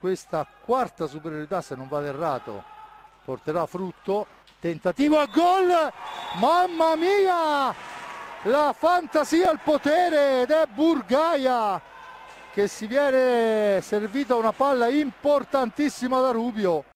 questa quarta superiorità, se non vado errato, porterà frutto. Tentativo a gol, mamma mia, la fantasia al potere, ed è Burgaia che si viene servita una palla importantissima da Rubio.